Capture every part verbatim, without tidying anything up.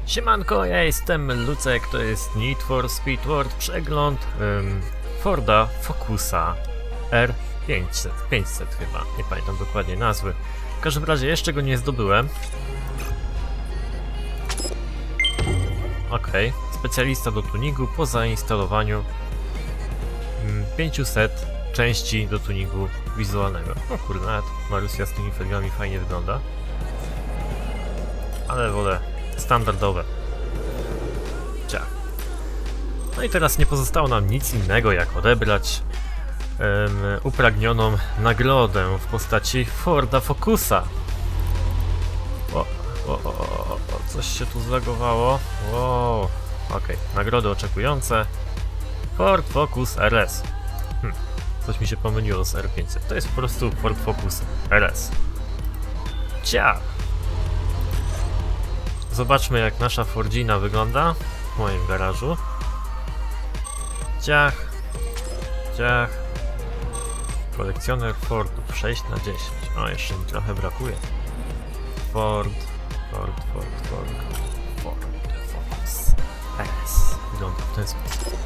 Siemanko, ja jestem Lucek, to jest Need for Speed World, przegląd um, Forda Focusa R pięćset, pięćset chyba, nie pamiętam dokładnie nazwy. W każdym razie jeszcze go nie zdobyłem. Ok, specjalista do tuningu po zainstalowaniu um, pięćset części do tuningu wizualnego. O kurde, nawet Marussia z tymi felgami fajnie wygląda. Ale wolę standardowe. Ciach. No i teraz nie pozostało nam nic innego jak odebrać um, upragnioną nagrodę w postaci Forda Focusa. O, o, o, o, o, coś się tu zlagowało. Wow. Ok, nagrody oczekujące. Ford Focus R S. Hm. Coś mi się pomyliło z R pięćset. To jest po prostu Ford Focus R S. Ciach. Zobaczmy, jak nasza Fordzina wygląda w moim garażu. Ciach, ciach. Kolekcjoner Fordów sześć na dziesięć. O, jeszcze mi trochę brakuje. Ford, Ford, Ford, Ford, Ford Focus R S. Wygląda w ten sposób.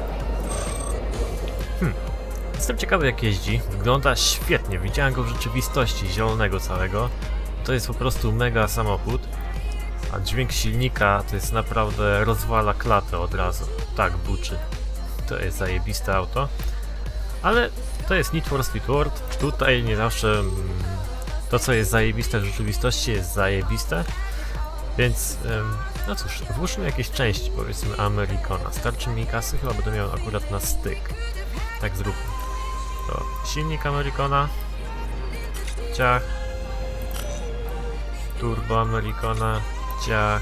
Hmm. Jestem ciekawy, jak jeździ. Wygląda świetnie. Widziałem go w rzeczywistości, zielonego całego. To jest po prostu mega samochód. A dźwięk silnika to jest naprawdę, rozwala klatę od razu. Tak, buczy. To jest zajebiste auto. Ale to jest Need for Speed World. Tutaj nie zawsze mm, to, co jest zajebiste w rzeczywistości, jest zajebiste. Więc, ym, no cóż, włóżmy jakieś części, powiedzmy Americana. Starczy mi kasy? Chyba będę miał akurat na styk. Tak zróbmy. To silnik Americana. Ciach. Turbo Americana. Ciach.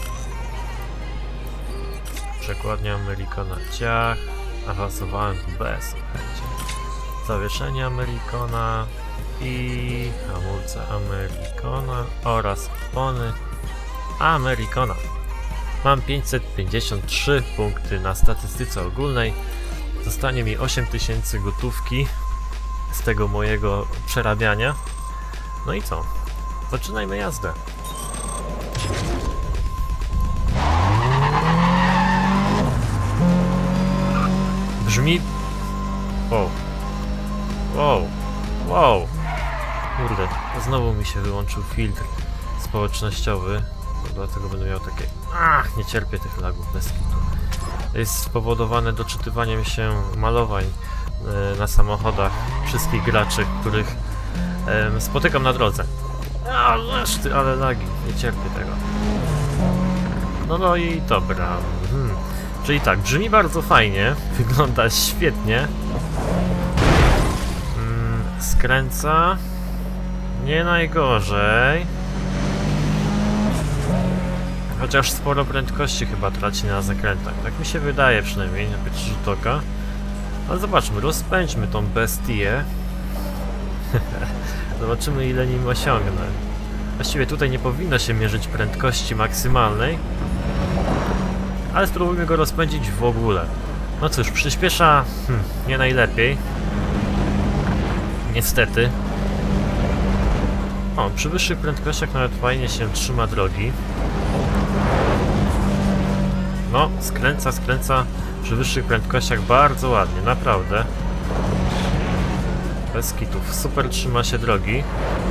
Przekładnia Americana. Ciach. Awansowałem tu bez, słuchajcie. Zawieszenie Americana i hamulce Americana oraz opony Americana. Mam pięćset pięćdziesiąt trzy punkty na statystyce ogólnej. Zostanie mi osiem tysięcy gotówki z tego mojego przerabiania. No i co? Zaczynajmy jazdę. Brzmi... Wow. Wow. Wow. Kurde, znowu mi się wyłączył filtr społecznościowy. Dlatego będę miał takie... Ach, nie cierpię tych lagów bez kitu. Jest spowodowane doczytywaniem się malowań e, na samochodach wszystkich graczy, których e, spotykam na drodze. A, reszty, ale lagi, nie cierpię tego. No no i dobra. Hmm. Czyli tak, brzmi bardzo fajnie, wygląda świetnie. Hmm, skręca. Nie najgorzej. Chociaż sporo prędkości chyba traci na zakrętach. Tak mi się wydaje przynajmniej na pierwszy rzut oka. Ale zobaczmy, rozpędźmy tą bestię. Zobaczymy, ile nim osiągnę. Właściwie tutaj nie powinno się mierzyć prędkości maksymalnej. Ale spróbujmy go rozpędzić w ogóle. No cóż, przyspiesza hmm, nie najlepiej. Niestety. O, przy wyższych prędkościach nawet fajnie się trzyma drogi. No, skręca, skręca przy wyższych prędkościach bardzo ładnie, naprawdę. Bez kitów. Super trzyma się drogi.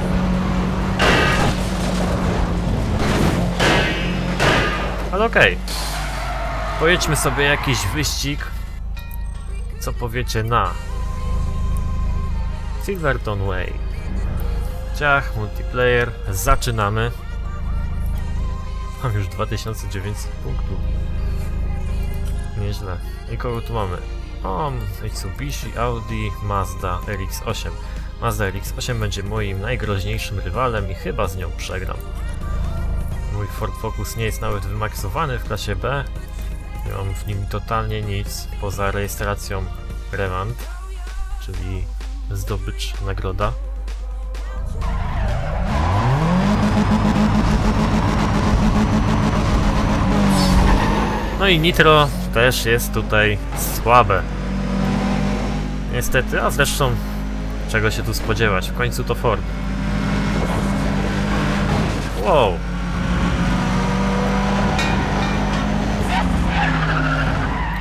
Ale okej. Okay. Pojedźmy sobie jakiś wyścig. Co powiecie na Silverton Way. Ciach, multiplayer. Zaczynamy. Mam już dwa tysiące dziewięćset punktów. Nieźle. I kogo tu mamy? O, Mitsubishi, Audi, Mazda R X osiem. Mazda R X osiem będzie moim najgroźniejszym rywalem i chyba z nią przegram. Mój Ford Focus nie jest nawet wymaksowany w klasie B. Nie mam w nim totalnie nic poza rejestracją Revant, czyli zdobycz, nagroda. No i nitro też jest tutaj słabe. Niestety, a zresztą czego się tu spodziewać, w końcu to Ford. Wow.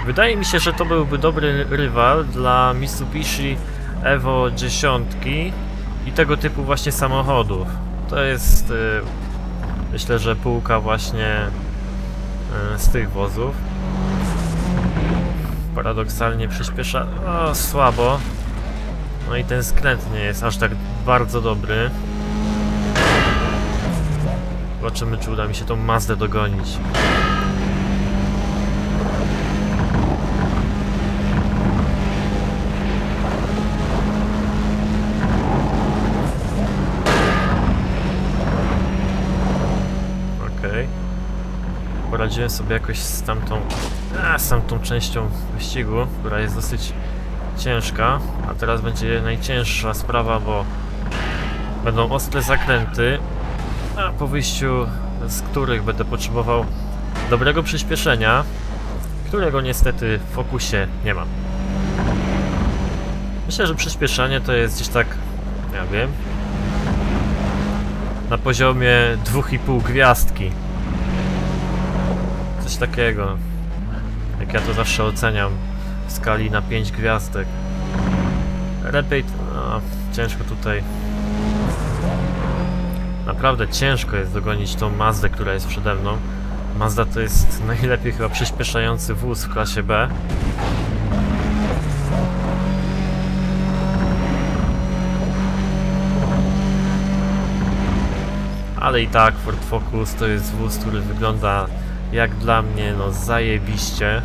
Wydaje mi się, że to byłby dobry rywal dla Mitsubishi Evo dziesięć i tego typu właśnie samochodów. To jest, yy, myślę, że półka właśnie yy, z tych wozów. Paradoksalnie przyspiesza... O, słabo. No i ten skręt nie jest aż tak bardzo dobry. Zobaczymy, czy uda mi się tą Mazdę dogonić. Okej. Poradziłem sobie jakoś z tamtą... A, z tamtą częścią wyścigu, która jest dosyć ciężka. A teraz będzie najcięższa sprawa, bo będą ostre zakręty, a po wyjściu z których będę potrzebował dobrego przyspieszenia, którego niestety w Focusie nie mam. Myślę, że przyspieszenie to jest gdzieś tak, ja wiem, na poziomie dwóch i pół gwiazdki. Coś takiego. Jak ja to zawsze oceniam w skali na pięć gwiazdek. Lepiej... No, ciężko tutaj. Naprawdę ciężko jest dogonić tą Mazdę, która jest przede mną. Mazda to jest najlepiej chyba przyspieszający wóz w klasie B. Ale i tak Ford Focus to jest wóz, który wygląda jak dla mnie no zajebiście.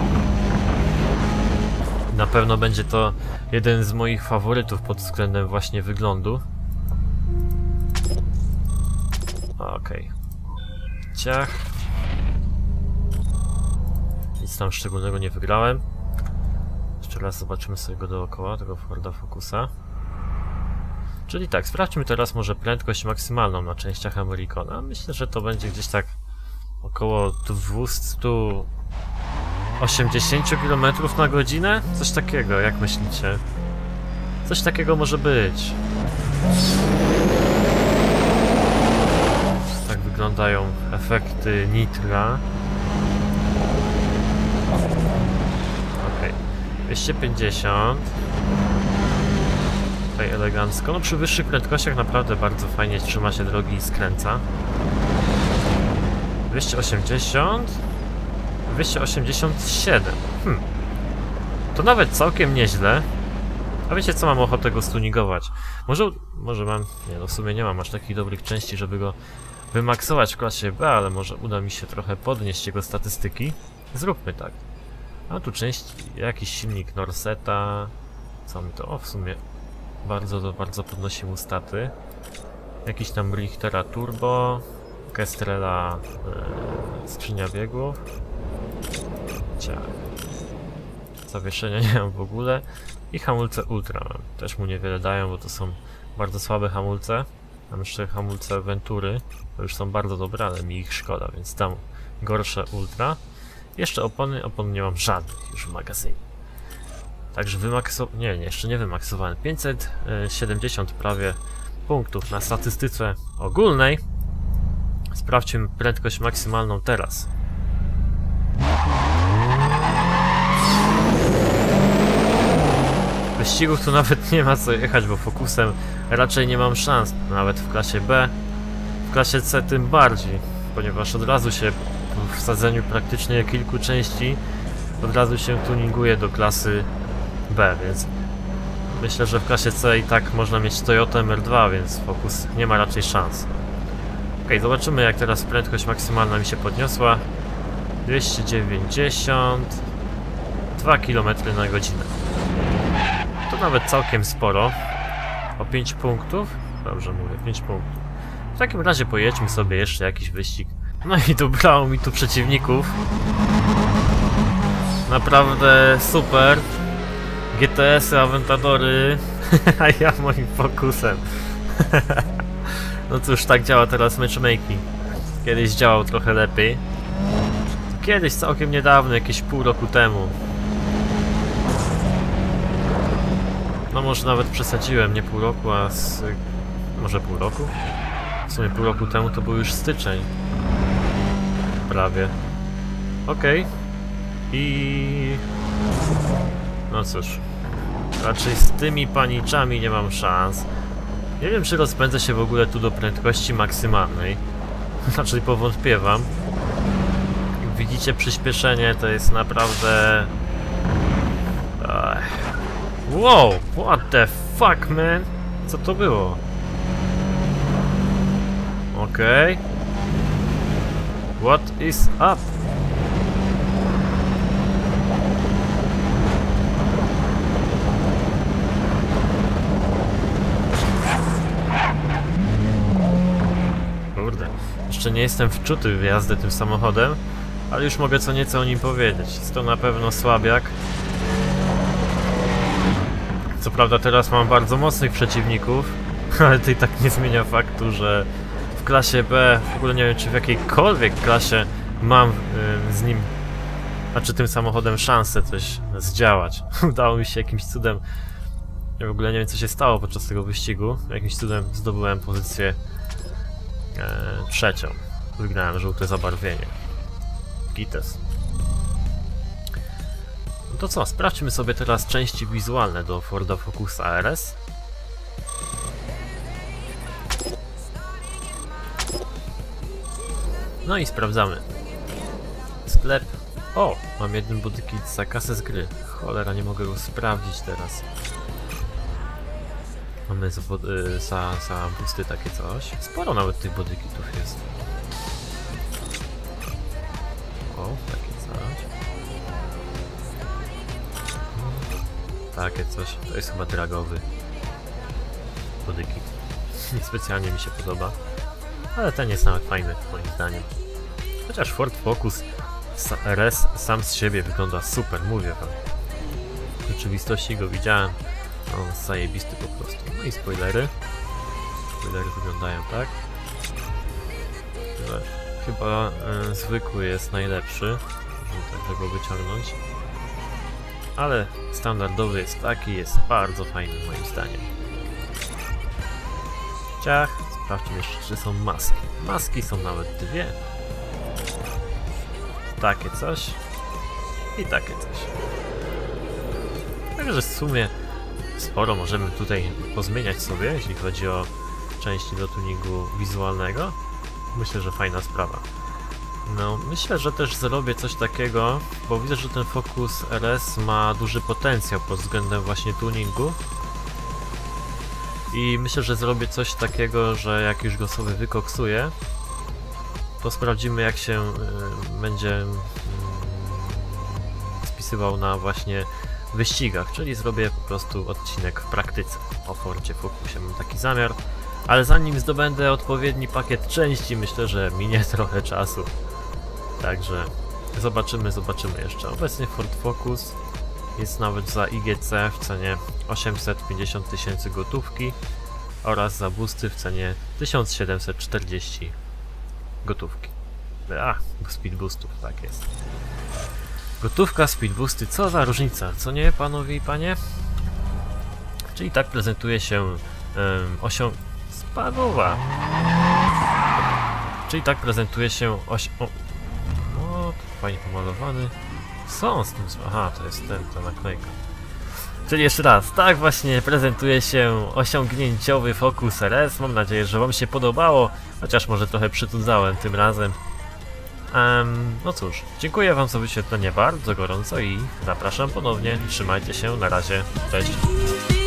Na pewno będzie to jeden z moich faworytów pod względem właśnie wyglądu. Okej. Ciach. Nic tam szczególnego nie wygrałem. Jeszcze raz zobaczymy sobie go dookoła, tego Forda Focusa. Czyli tak, sprawdźmy teraz może prędkość maksymalną na częściach Americana. Myślę, że to będzie gdzieś tak około dwieście osiemdziesiąt kilometrów na godzinę? Coś takiego, jak myślicie? Coś takiego może być. Tak wyglądają efekty nitra. Ok, dwieście pięćdziesiąt. Tutaj elegancko. No przy wyższych prędkościach naprawdę bardzo fajnie trzyma się drogi i skręca. dwieście osiemdziesiąt. dwieście osiemdziesiąt siedem. Hmm. To nawet całkiem nieźle. A wiecie co, mam ochotę go stuningować. Może, może mam... Nie no, w sumie nie mam aż takich dobrych części, żeby go wymaksować w klasie B, ale może uda mi się trochę podnieść jego statystyki. Zróbmy tak. A tu część, jakiś silnik Norseta. Co mi to? O, w sumie bardzo, bardzo podnosi mu staty. Jakiś tam Richtera Turbo. Kestrela e, skrzynia biegów. Ciach. Zawieszenia nie mam w ogóle. I hamulce Ultra mam. Też mu niewiele dają, bo to są bardzo słabe hamulce. Mam jeszcze hamulce Ventury. To już są bardzo dobre, ale mi ich szkoda, więc tam gorsze Ultra. Jeszcze opony. Opon nie mam żadnych już w magazynie. Także wymaksowałem... Nie, nie, jeszcze nie wymaksowałem. pięćset siedemdziesiąt prawie punktów na statystyce ogólnej. Sprawdźmy prędkość maksymalną teraz. Wyścigów tu nawet nie ma co jechać, bo Focusem raczej nie mam szans, nawet w klasie B. W klasie C tym bardziej, ponieważ od razu się w wsadzeniu praktycznie kilku części od razu się tuninguje do klasy B, więc myślę, że w klasie C i tak można mieć Toyota M R dwa, więc Focus nie ma raczej szans. Ok, zobaczymy jak teraz prędkość maksymalna mi się podniosła. dwieście dziewięćdziesiąt dwa kilometry na godzinę. To nawet całkiem sporo. O pięć punktów? Dobrze mówię, pięć punktów. W takim razie pojedźmy sobie jeszcze jakiś wyścig. No i dobrało mi tu przeciwników. Naprawdę super. G T S-y, Aventadory, a ja moim Focusem. No cóż, tak działa teraz matchmaking. Kiedyś działał trochę lepiej. Kiedyś, całkiem niedawno, jakieś pół roku temu. No może nawet przesadziłem, nie pół roku, a z... może pół roku? W sumie pół roku temu to był już styczeń. Prawie. Okej. Okay. I... no cóż, raczej z tymi paniczami nie mam szans. Nie wiem, czy rozpędzę się w ogóle tu do prędkości maksymalnej. Raczej powątpiewam. Jak widzicie, przyspieszenie to jest naprawdę... Ech. Wow, what the fuck, man? Co to było? Okej. Okay. What is up? Kurde, jeszcze nie jestem wczuty w jazdę tym samochodem, ale już mogę co nieco o nim powiedzieć. Jest to na pewno słabiak. Co prawda teraz mam bardzo mocnych przeciwników, ale to i tak nie zmienia faktu, że w klasie B, w ogóle nie wiem, czy w jakiejkolwiek klasie mam yy, z nim, znaczy tym samochodem szansę coś zdziałać. Udało mi się jakimś cudem, ja w ogóle nie wiem, co się stało podczas tego wyścigu, jakimś cudem zdobyłem pozycję e, trzecią. Wygrałem żółte zabarwienie. Gites. No to co, sprawdźmy sobie teraz części wizualne do Forda Focusa R S. No i sprawdzamy. Sklep. O! Mam jeden bodykit za kasę z gry. Cholera, nie mogę go sprawdzić teraz. Mamy za, y, za, za busty takie coś. Sporo nawet tych bodykitów jest. O, takie coś. Takie coś. To jest chyba dragowy bodykit. Niespecjalnie mi się podoba. Ale ten jest nawet fajny, moim zdaniem. Chociaż Ford Focus R S sam z siebie wygląda super, mówię wam. W rzeczywistości go widziałem. On jest zajebisty po prostu. No i spoilery. Spoilery wyglądają tak. Że chyba y, zwykły jest najlepszy. Żeby tak go wyciągnąć. Ale standardowy jest taki, jest bardzo fajny moim zdaniem. Ciach. Sprawdźmy jeszcze, czy są maski. Maski są nawet dwie. Takie coś. I takie coś. Także w sumie sporo możemy tutaj pozmieniać sobie, jeśli chodzi o części do tuningu wizualnego. Myślę, że fajna sprawa. No, myślę, że też zrobię coś takiego, bo widzę, że ten Focus R S ma duży potencjał pod względem właśnie tuningu. I myślę, że zrobię coś takiego, że jak już go sobie wykoksuję, to sprawdzimy, jak się y, będzie y, spisywał na właśnie wyścigach, czyli zrobię po prostu odcinek w praktyce o Fordzie Focusie, mam taki zamiar, ale zanim zdobędę odpowiedni pakiet części, myślę, że minie trochę czasu. Także zobaczymy, zobaczymy jeszcze. Obecnie Ford Focus jest nawet za I G C w cenie osiemset pięćdziesiąt tysięcy gotówki oraz za boosty w cenie tysiąc siedemset czterdzieści gotówki. A, speed boostów, tak jest. Gotówka, speed boosty, co za różnica, co nie, panowie i panie? Czyli tak prezentuje się um, osią... Spadowa! Czyli tak prezentuje się oś... O, o fajnie pomalowany. Co z tym? Aha, to jest ten, ta naklejka. Czyli jeszcze raz, tak właśnie prezentuje się osiągnięciowy Focus R S. Mam nadzieję, że wam się podobało, chociaż może trochę przytudzałem tym razem. Um, no cóż, dziękuję wam za wyświetlenie bardzo gorąco i zapraszam ponownie. Trzymajcie się, na razie, cześć.